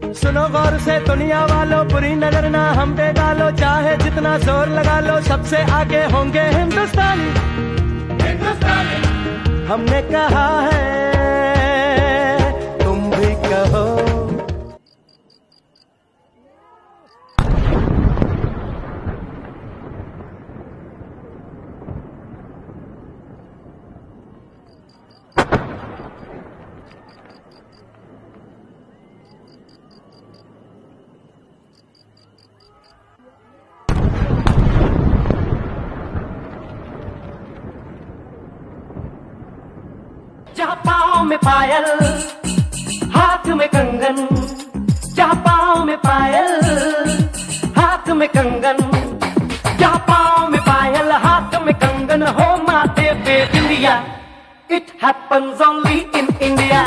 सुनो गौर से दुनिया वालों, बुरी नजर ना हम पे डालो, चाहे जितना जोर लगा लो, सबसे आगे होंगे हिंदुस्तानी। हमने कहा है, तुम भी कहो। जहाँ पाँव में पायल, हाथ में कंगन, जहाँ पाँव में पायल, हाथ में कंगन, जहाँ पाँव में पायल, हाथ में कंगन हो माथे पे बिंदिया। It happens only in India.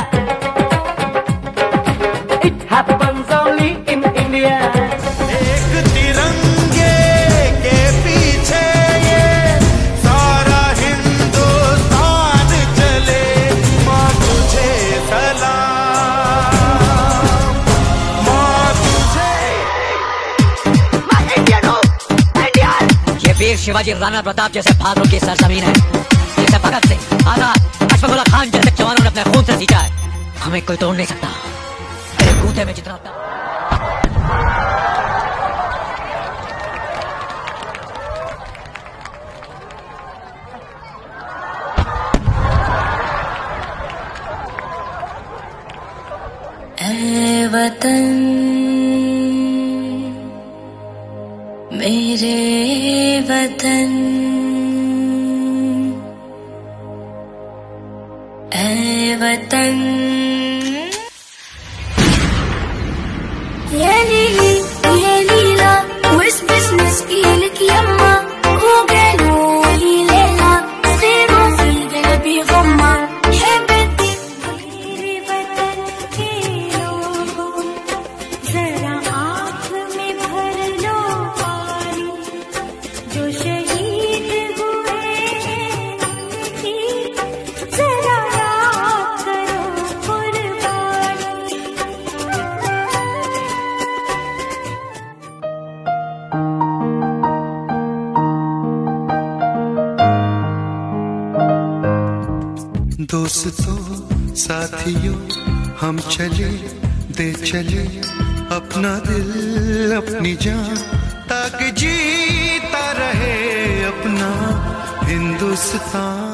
It happens only in India. एक तिरंगे के पीछे ये सारा हिंदुस्तान चले, माँ तुझे सलाम, माँ तुझे। ये वीर शिवाजी राणा प्रताप जैसे बहादुरों की सरजमीन है। जैसे भगत सिंह, आजाद, अशफाक उल्लाह खान जैसे जवानों ने अपने खून से जीता है, हमें कोई तोड़ नहीं सकता। तेरे कूदे में जितना ऐ वतन मेरे वतन, ऐ वतन। ये लीला उस बिजनेस की लिखी अम्मा, हो गए लोली लेला, सेरो फिल गए बेगम्मा। है बेटी मेरे वतन के लोगों, जरा आँख में भर लो पानी, जो शहीद हुए हैं उनकी, जरा याद करो कुर्बानी। दोस्तों साथियों हम चले, दे चले अपना दिल अपनी जान, ताकि जीता रहे अपना हिंदुस्तान।